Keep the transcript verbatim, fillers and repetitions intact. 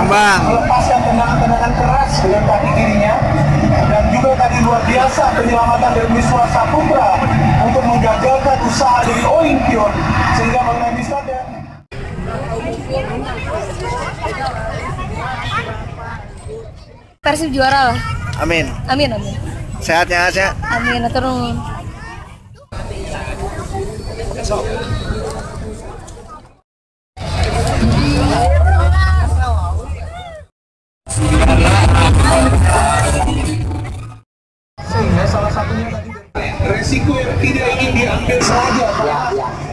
Bang. melepaskan tendangan-tendangan keras dengan kaki kirinya, dan juga tadi luar biasa penyelamatan dari Wiswa Saputra untuk menggagalkan usaha dari Oimpion sehingga mengenai bisa dan Persib juara lah. Amin. Amin amin. Sehat ya, sehat. Amin turun. sehingga salah satunya tadi resiko yang tidak ingin diambil saja.